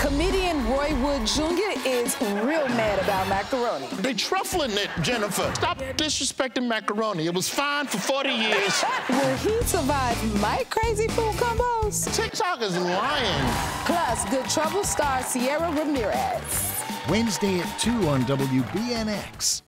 Comedian Roy Wood Jr. is real mad about macaroni. They truffling it, Jennifer. Stop disrespecting macaroni. It was fine for 40 years. Will he survive my crazy food combos? TikTok is lying. Plus, Good Trouble star CIERRA Ramirez. Wednesday at 2 on WBNX.